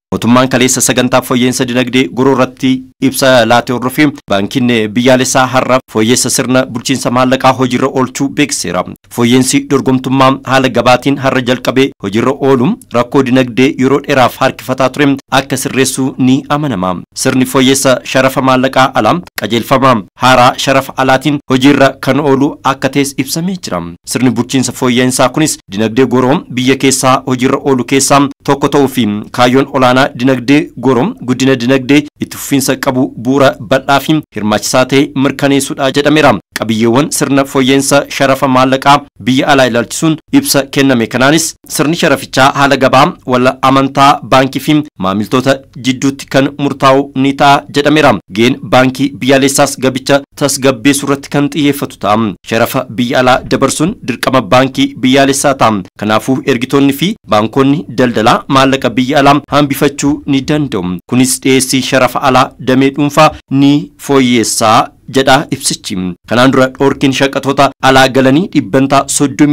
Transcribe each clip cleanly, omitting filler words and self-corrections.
mootummaan kaleessa sagantaa fooyyeensa dinagdee gororratti ibsa laatee hordofee baankiin biyyaalessaa har'a fooyyessa sirna bulchiinsa maallaqaa hojiirra oolchuu beeksiseera. Fooyyeensi dorgomtummaa haala gabaatiin har'a jalqabee hojiirra ooluun rakkoo dinagdee yeroo dheeraaf harkifataa ture akka sirreessuu ni amanama. Sirni fooyyessa sharafa maallaqaa alaa qajeelfama haaraa sharafa alaatiin hojiirra kan oolu akka ta'es ibsamee jira. Sirni bulchiinsa fooyyeensaa kunis dinagdee goroom biyya keessaa hojiirra oolu keessaa tokko ta'uu fi kaayyoon olaanaa dinagdee goroom guddina dinagdee itti fufiinsa qabu bu'uura bal'aa fi hirmaachisaa ta'e mirkaneessuudha jedhameera. Qabiyyeewwan sirna fooyyeensa sharafa maallaqaa biyya alaa ilaalchisuun ibsa kenname kanaanis sirni sharafichaa haala gabaa wal amantaa baankii fi maamiltoota jidduutti kan murtaa'u ni ta'a jedhameera. Ga'een baankii biyyaalessaas gabicha tasgabbeessuu irratti kan xiyyeeffatu ta'a. Sharafa biyya alaa dabarsuun dirqama baankii biyyaalessaa ta'a. Kanaafuu ergitoonni fi baankonni daldalaa maallaqa biyya alaa hambifachuu ni danda'u. Kunis dhiyeessii sharafa alaa damee dhuunfaa ni fooyyessaa jedha ibsichi. Kanaan dura dhorkiin shaqatoota alaa galanii dhibbantaa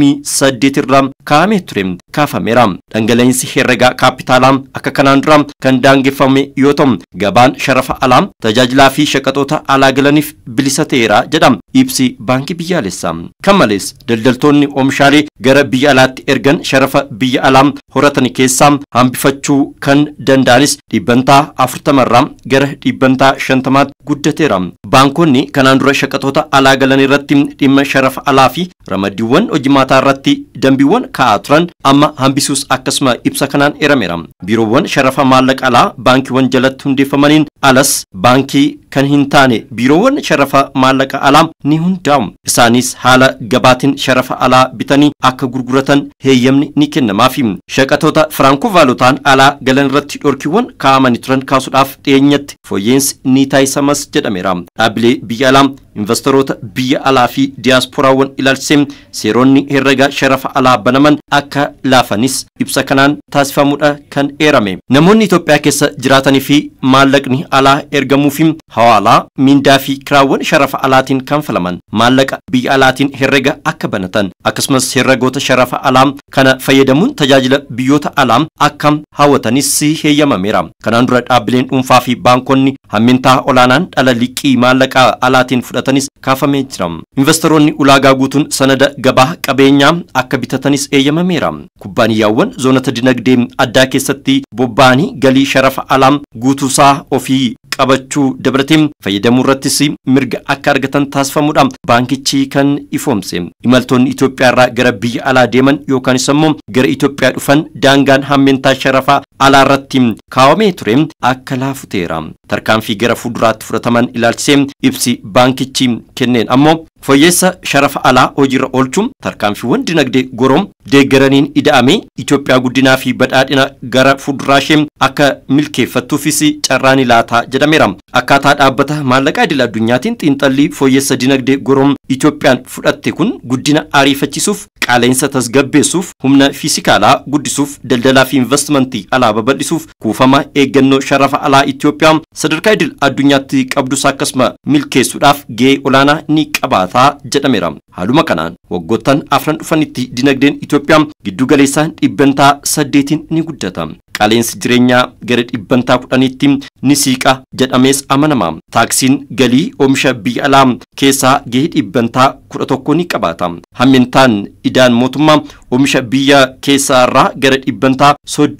38 irraa kaa'amee ture kaafameera. Dhangala'insi herregaa kaapitaalaa akka kanaan dura kan daangeffame yoo ta'u gabaan sharafa alaa tajaajilaa fi shaqatoota alaa galaniif bilisa ta'eera jedha ibsi baankii biyyaalessaa. Kan malees daldaltoonni oomishaalee gara biyya alaatti ergan sharafa biyya alaa horatan keessaa hambifachuu kan danda'anis dhibbantaa 40 irraa gara dhibbantaa 50 guddateera. Baankonni kanaan dura shaqatoota alaa galan irratti dhimma sharafa alaa fi ramadiiwwan hojimaataa irratti dambiiwwan kaa'aa turan amma hambisuus akkasuma ibsa kanaan eerameera. Biiroowwan sharafa maallaqa alaa baankiiwwan jalatti hundeeffamaniin alas baankii kan hin taane biiroowwan sharafa maallaqa alaa ni hundaa'u. Isaanis haala gabaatiin sharafa alaa bitanii akka gurguratan heeyyamni ni kennamaafi. Shaqatoota firaanko vaalotaan alaa galan irratti dhorkiiwwan kaa'amanii turan kaasuudhaaf dhiyeenyatti fooyyeensi ni taasisamas jedhameera. Dhaabbilee biyya alaa investoroota biyya alaa fi diiyaasporaawwan ilaalchisee seeronni herrega sharafa alaa banaman akka laafanis ibsa kanaan taasifamuudha kan eerame. Namoonni Itoophiyaa keessa jiraatanii fi maallaqni alaa ergamuu fi hawaalaa mindaa fi kiraawwan sharafa alaatiin kanfalaman maallaqa biyya alaatiin herrega akka banatan akkasumas herregoota sharafa alaa kana fayyadamuun tajaajila biyyoota alaa akka hawwatanis heeyyamameera. Kanaan dura dhaabbileen dhuunfaa fi baankonni hammintaa olaanaan dhala liqii maallaqa alaatiin fudhatanis kaafamee jira. Investoroonni ulaagaa guutuun sanada gabaa qabeenyaa akka bitatanis eeyyamameera. Kubbaaniyyaawwan zoonota dinagdee addaa keessatti bobba'anii galii sharafa alaa guutuusaa ofii qabachuu dabalatee fayyadamuu irrattis mirga akka argatan taasifamuudha baankichi kan ifoomse. Imaltoonni Itoophiyaa irraa gara biyya alaa deeman yookaanis immoo gara Itoophiyaa dhufan daangaan hammintaa sharafa alaa irratti kaawamee ture akka laafuteera. Tarkaanfii gara fuulduraatti fudhataman ilaalchisee ibsi baankichi kenneen ammoo fooyyessa sharafa alaa hojiirra oolchuun tarkaanfiiwwan dinagdee goroom deeggaraniin ida'ame Itoophiyaa guddinaa fi badhaadhina gara fuulduraashee akka milkeeffattuufis carraan laata jedhameera. Akkaataa dhaabbata maallaqaa idil addunyaatiin xiinxallii fooyyessa dinagdee goroom Itoophiyaan fudhatte kun guddina ariifachiisuuf qaala'insa tasgabbeessuuf humna fiisikaalaa guddisuuf daldalaa fi investimentii alaa babal'isuuf kuufama eeggannoo sharafa alaa Itoophiyaa sadarkaa idil addunyaatti qabdus akkasuma milkeessuudhaaf gahee olaanaa ni qabaata jedhameera. Haaluma kanaan waggoottan afran dhufanitti dinagdeen Itoophiyaa giddu galeessaan dhibbantaa 8 ni guddata. Qaala'insi jireenyaa gara dhibbantaa 10tti ni siiqa jedhamees amanama. Taaksiin galii oomisha biyya alaa keessaa gahee dhibbantaa 11 ni qabaata. Hammintaan idaan mootummaa oomisha biyya keessaa irraa gara dhibbantaa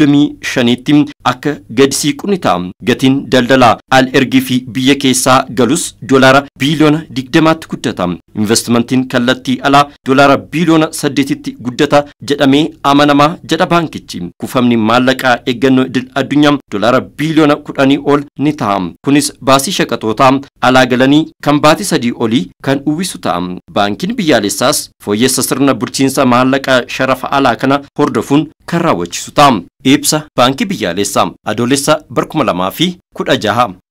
35tti akka gadi siiqu ni ta'a. Gatiin daldalaa al ergii fi biyya keessaa galus doolaara biiliyoona 20tti guddata. Investimentiin kallattii alaa doolaara biiliyoona 8tti guddata jedhamee amanama jedha baankichi. Kuufamni maallaqaa eeggannoo idil addunyaa doolaara biiliyoona 10 ol ni ta'a. Kunis baasii shaqatootaa alaa galanii kan baatii 3 olii kan uwwisu ta'a. Baankiin biyyaalessaas fooyyessa sirna bulchiinsa maallaqa sharafa alaa kana hordofuun kan raawwachiisu ta'a. Ibsa baankii biyyaalessaa adoolessa 2016